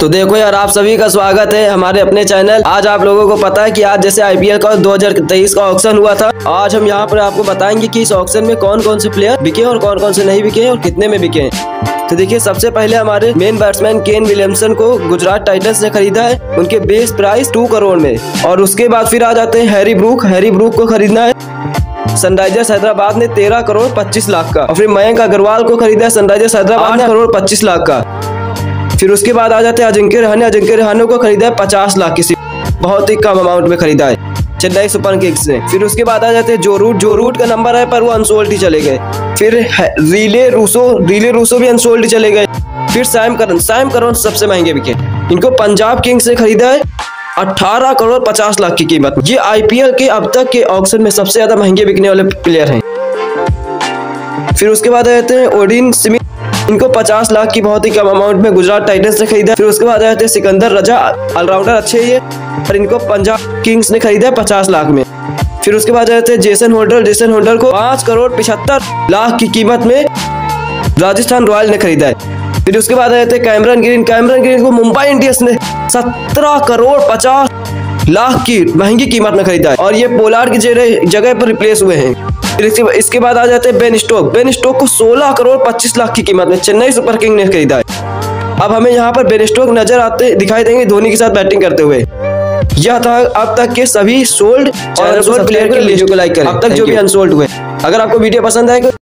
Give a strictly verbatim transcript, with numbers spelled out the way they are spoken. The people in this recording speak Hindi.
तो देखो यार, आप सभी का स्वागत है हमारे अपने चैनल। आज आप लोगों को पता है कि आज जैसे आईपीएल का दो हज़ार तेईस का ऑक्शन हुआ था, आज हम यहाँ पर आपको बताएंगे कि इस ऑक्शन में कौन कौन से प्लेयर बिके और कौन कौन से नहीं बिके और कितने में बिके। तो देखिए, सबसे पहले हमारे मेन बैट्समैन केन विलियमसन को गुजरात टाइटंस ने खरीदा है, उनके बेस प्राइस टू करोड़ में। और उसके बाद फिर आ जाते हैं हैरी ब्रूक। हैरी ब्रूक को खरीदना है सनराइजर्स हैदराबाद ने तेरह करोड़ पच्चीस लाख का। और फिर मयंक अग्रवाल को खरीदा है सनराइजर्स हैदराबाद ने करोड़ पच्चीस लाख का। फिर उसके बाद आ जाते हैं अजिंक्य रहाणे। अजिंक्य रहाणे को खरीदा है पचास लाख की, बहुत ही कम अमाउंट में खरीदा है चेन्नई सुपर किंग्स ने। फिर उसके बाद आ जाते हैं जो रूट। जो रूट का नंबर है पर वो अनसोल्ड ही चले गए। फिर रिले रूसो। रिले रूसो भी अनसोल्ड ही चले गए। फिर सैम करन। सैम करन सबसे महंगे बिके। इनको पंजाब किंग्स ने खरीदा है अठारह करोड़ पचास लाख की कीमत। ये आईपीएल के अब तक के ऑक्शन में सबसे ज्यादा महंगे बिकने वाले प्लेयर हैं। फिर उसके बाद आ जाते हैं ओडिन स्मिथ। इनको पचास लाख की बहुत ही कम अमाउंट में गुजरात टाइटंस ने खरीदा। फिर उसके बाद आ जाते हैं सिकंदर रजा। ऑलराउंडर अच्छे ही है, पर इनको पंजाब किंग्स ने खरीदा है पचास लाख में। फिर उसके बाद आ जाते हैं जेसन होल्डर। जेसन होल्डर को पांच करोड़ पिछहत्तर लाख की कीमत में राजस्थान रॉयल ने खरीदा है। फिर उसके बाद आ जाते हैं कैमरन ग्रीन। कैमरन ग्रीन को मुंबई इंडियंस ने सत्रह करोड़ पचास लाख की महंगी कीमत में खरीदा है और ये पोलार्ड की जगह पर रिप्लेस हुए हैं। फिर इसके बाद आ जाते हैं बेन स्टोक। बेन स्टोक को सोलह करोड़ पच्चीस लाख की कीमत में चेन्नई सुपर किंग ने खरीदा है। अब हमें यहाँ पर बेन स्टोक नजर आते दिखाई देंगे धोनी के साथ बैटिंग करते हुए। यह था अब तक के सभी सोल्ड और अनसोल्ड प्लेयर की लिस्ट को लाइक करें अब तक जो भी अनसोल्ड हुए। अगर आपको वीडियो पसंद आए